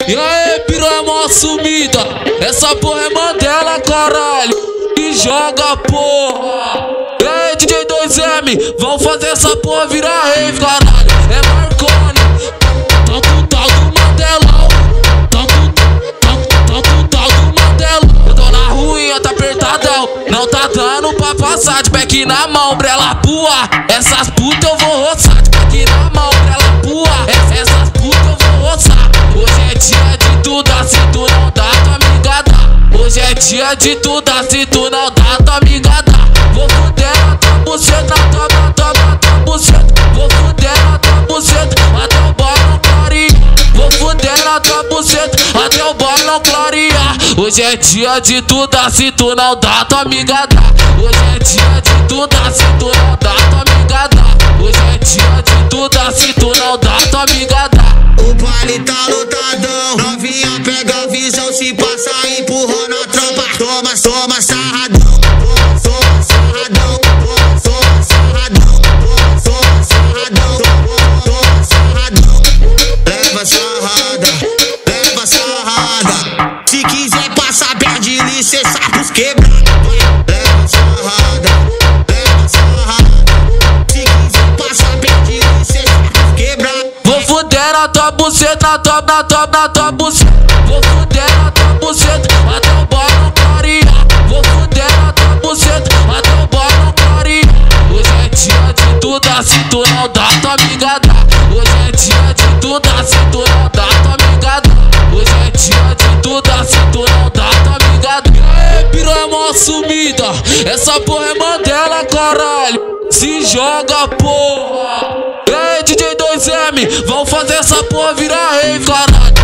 E aí, piranha mó sumida, essa porra é Mandela, caralho. E joga porra. E aí, DJ 2M, vamos fazer essa porra virar rave, caralho. É Marconi, tá com tal do Mandelão. Tá com tal do Mandelão. Eu tô na ruinha, tá apertadão. Não tá dando pra passar de back na mão, brela pua. Essas putas eu vou roçar de back na mão, brela pua. Essas putas eu vou roçar. Hoje é dia de tudo, se tu não dá, tua amiga dá. Hoje é dia de tudo, se tu não dá, tua amiga dá. Vou fuder na tua buceta, tua buceta. Vou fuder na tua buceta, até o boy não clarear. Vou fuder na tua buceta, até o boy não clarear. Hoje é dia de tudo, se tu não dá, tua amiga dá. Hoje é dia de tudo, se tu não dá, tua amiga dá. Hoje é dia de tudo, se tu não dá, tua amiga dá. O baile tá lotadão, novinha pega a visão, se passa empurrando a tropa. Toma, toma, sarradão, toma, sarradão, toma, sarradão, toma, sarradão, toma, sarradão. Leva sarrada, leva sarrada. Se quiser passar, perde licença pros quebrados. Leva sarrada, leva sarrada. Se quiser passar, perde licença pros quebrados. Vou fuder na tua buceta, na tua buceta. Vou fuder na tua buceta, até o boy não clarear. Vou fuder na tua buceta, até o boy não clarear. Hoje é dia de tudo, se tu não dá, tua amiga dá. Hoje é dia de tudo, se tu não dá, tua amiga dá. Hoje é dia de tudo, se tu não dá, tua amiga dá. E aí, piranha mó sumida, essa porra é Mandela, caralho. Se joga, porra. E aí, DJ 2M, vamos fazer essa porra virar rave, caralho.